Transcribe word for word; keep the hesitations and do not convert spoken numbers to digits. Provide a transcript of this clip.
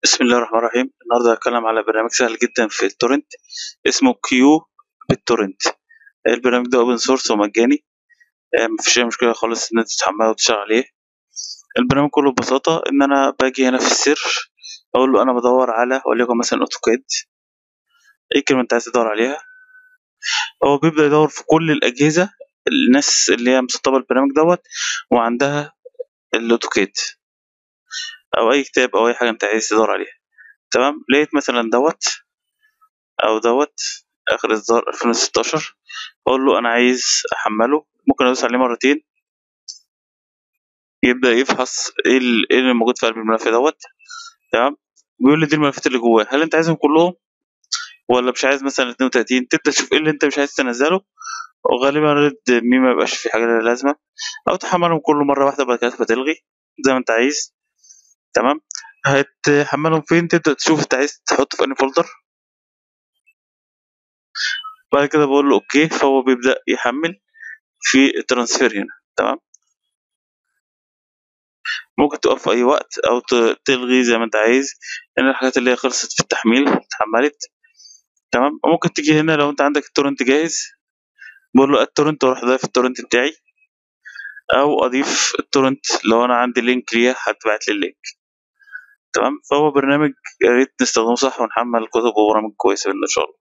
بسم الله الرحمن الرحيم. النهارده هتكلم على برنامج سهل جدا في التورنت اسمه كيو بالتورنت. البرنامج ده اوبن سورس ومجاني. آه، مفيش اي مشكله خالص ان انت تحمله وتشتغل عليه. البرنامج كله ببساطه ان انا باجي هنا في السيرش، اقول له انا بدور على وليكن مثلا اوتوكاد، اي كلمه انت عايز تدور عليها. هو بيبدا يدور في كل الاجهزه، الناس اللي هي مسطبه البرنامج دوت وعندها الاوتوكاد او اي كتاب او اي حاجه انت عايز تدور عليها. تمام، لقيت مثلا دوت او دوت اخر اصدار ألفين وستاشر، اقول له انا عايز احمله، ممكن ادوس عليه مرتين يبدا يفحص ايه ال- إيه اللي موجود في قلب الملف دوت. تمام، بيقول لي دي الملفات اللي جواه، هل انت عايزهم كلهم ولا مش عايز مثلا اتنين وتلاتين؟ تبدا تشوف ايه اللي انت مش عايز تنزله، وغالبا رد مي ما يبقاش في حاجه لها لازمه، او تحملهم كله مره واحده بعد كده تلغي زي ما انت عايز. تمام، هتحملهم فين؟ تبدا تشوف انت عايز تحطه في انهي فولدر، بعد كده بقول له اوكي، فهو بيبدا يحمل في الترانسفير هنا. تمام، ممكن تقف في أي وقت أو ت- تلغي زي ما أنت عايز، هنا الحاجات اللي هي خلصت في التحميل اتحملت. تمام، ممكن تيجي هنا لو أنت عندك التورنت جاهز، بقول له التورنت واروح ضايف التورنت بتاعي، أو أضيف التورنت لو أنا عندي لينك ليها هتبعت لي اللينك. تمام، فهو برنامج يا ريت نستخدمه صح ونحمل كتب وبرامج كويسة إن شاء الله.